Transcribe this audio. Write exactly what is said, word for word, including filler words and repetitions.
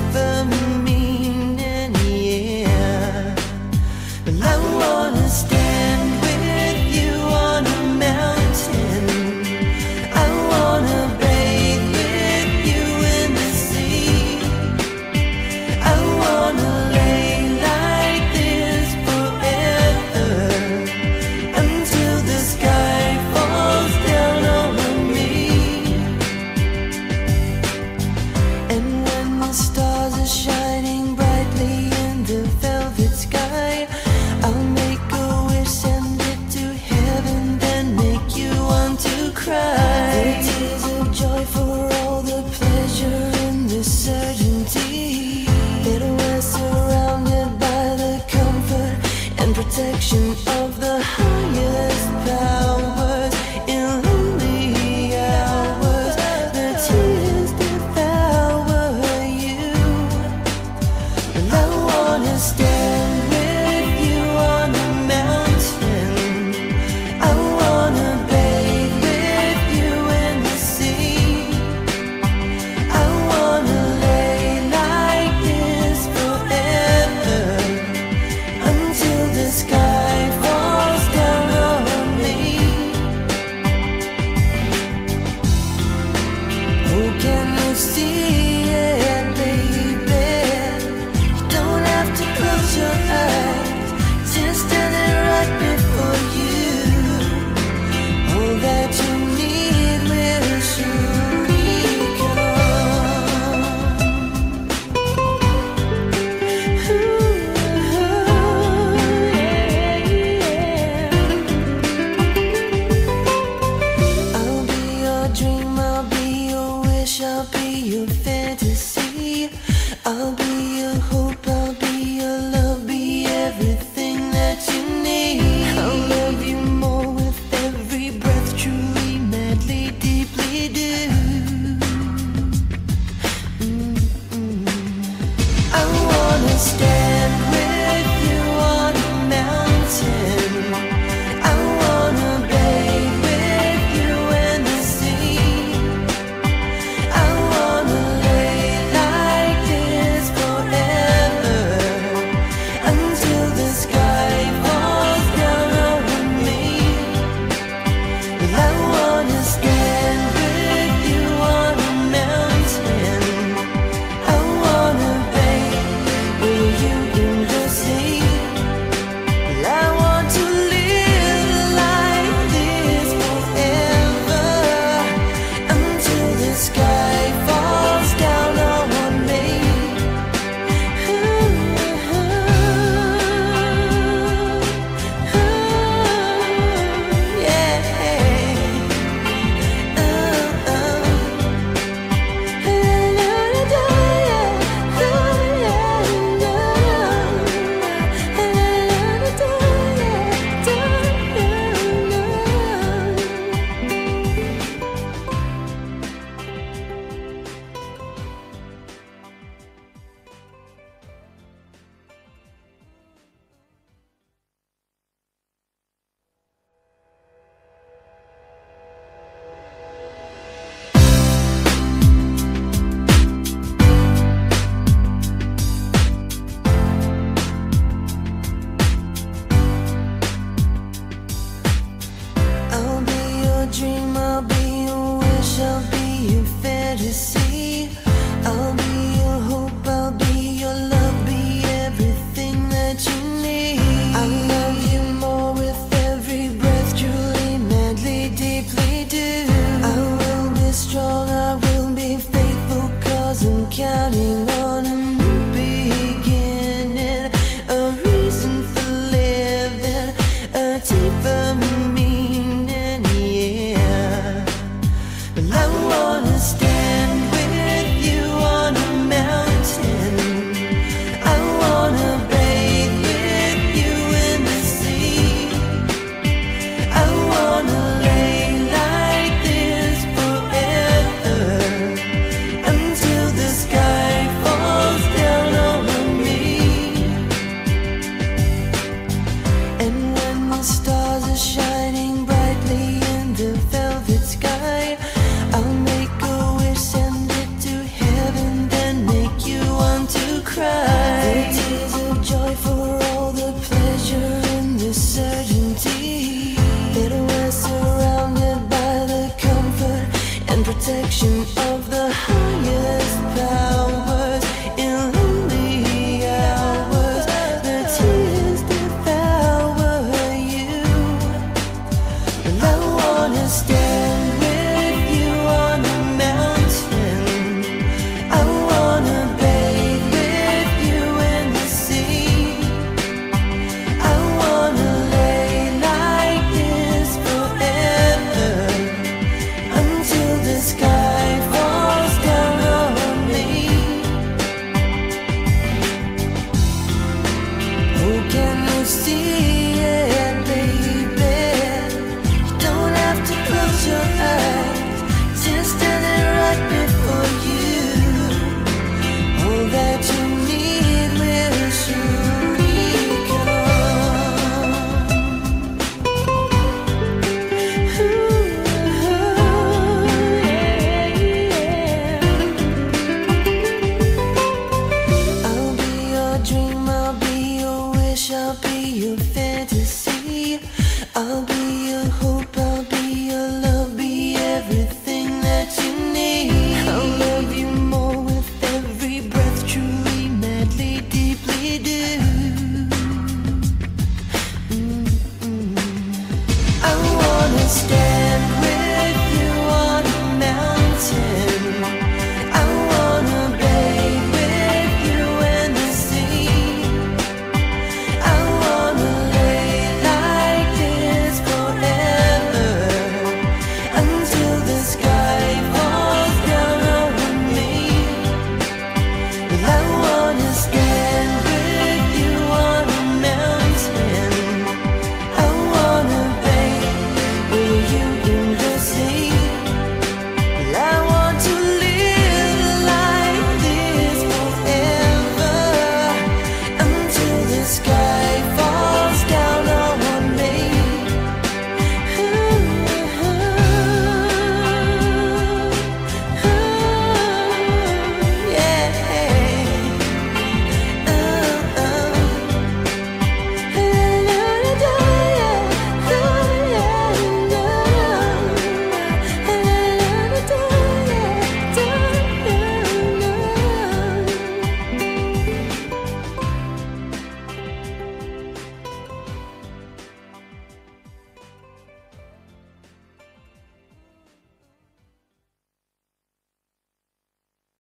the meaning, yeah. Well, I wanna stand with you on a mountain. I wanna bathe with you in the sea. I wanna lay like this forever until the sky falls down over me. And when the stars are shining brightly in the velvet sky, I'll make a wish, send it to heaven, then make you want to cry. The tears of joy for all the pleasure and the certainty that we're surrounded by the comfort and protection of the highest powers. In lonely hours, the tears devour you. And I wanna stand with you on the mountain. I wanna bathe with you in the sea. I wanna lay like this forever until the sky falls down on me. Oh, can you see it, baby? You don't have to close your eyes, just standing right before you. All that you need will surely come. Ooh, yeah. I'll be your dream, I'll be your wish, I'll be your fantasy. I'll be your hope, I'll be your love, be everything that you need. I'll love you more with every breath, truly, madly, deeply do. Mm-mm. I wanna stand with you on a mountain. I wanna bathe with you in the sea. I wanna lay like this forever until the sky falls down over me. Well, I wanna stand with you on a mountain. I wanna bathe with you see.